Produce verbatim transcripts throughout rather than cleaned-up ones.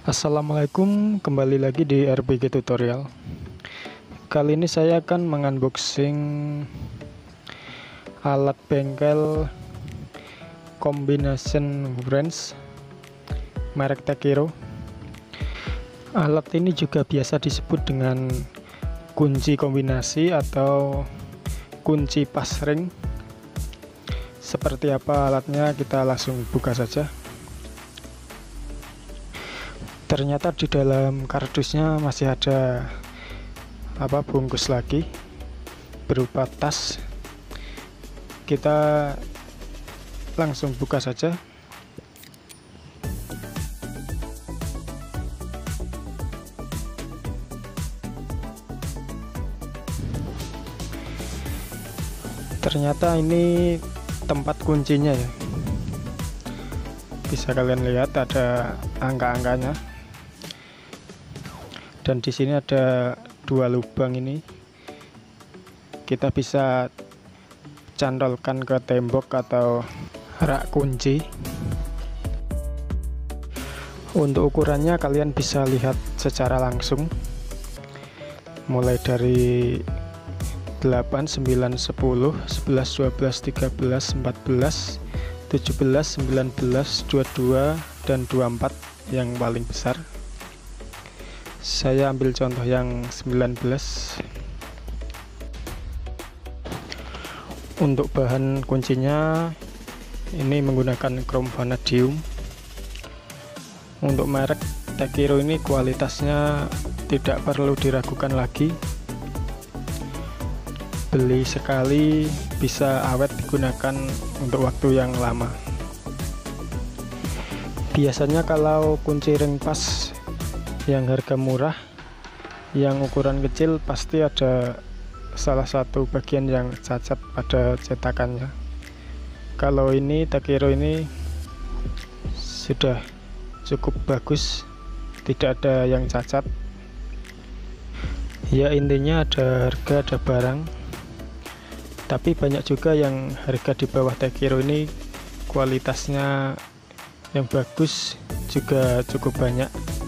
Assalamualaikum, kembali lagi di R P G Tutorial. Kali ini saya akan mengunboxing alat bengkel combination wrench merek Takiro. Alat ini juga biasa disebut dengan kunci kombinasi atau kunci pas ring. Seperti apa alatnya, kita langsung buka saja. Ternyata di dalam kardusnya masih ada apa bungkus lagi berupa tas. Kita langsung buka saja. Ternyata ini tempat kuncinya ya. Bisa kalian lihat ada angka-angkanya. Dan di sini ada dua lubang ini. Kita bisa cantolkan ke tembok atau rak kunci. Untuk ukurannya kalian bisa lihat secara langsung. Mulai dari delapan, sembilan, sepuluh, sebelas, dua belas, tiga belas, empat belas, tujuh belas, sembilan belas, dua puluh dua, dan dua puluh empat yang paling besar. Saya ambil contoh yang sembilan belas. Untuk bahan kuncinya ini menggunakan krom vanadium. Untuk merek Takiro ini kualitasnya tidak perlu diragukan lagi. Beli sekali bisa awet digunakan untuk waktu yang lama. Biasanya kalau kunci ring pas yang harga murah, yang ukuran kecil, pasti ada salah satu bagian yang cacat pada cetakannya. Kalau ini Takiro ini sudah cukup bagus, tidak ada yang cacat. Ya intinya ada harga, ada barang. Tapi banyak juga yang harga di bawah Takiro ini kualitasnya yang bagus juga cukup banyak.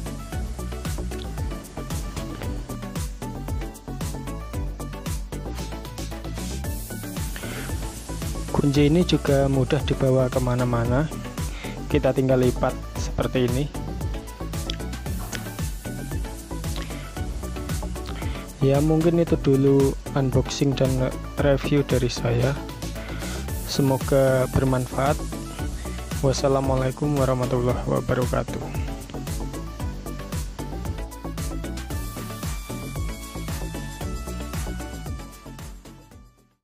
Kunci ini juga mudah dibawa kemana-mana. Kita tinggal lipat seperti ini. Ya mungkin itu dulu unboxing dan review dari saya. Semoga bermanfaat. Wassalamualaikum warahmatullahi wabarakatuh.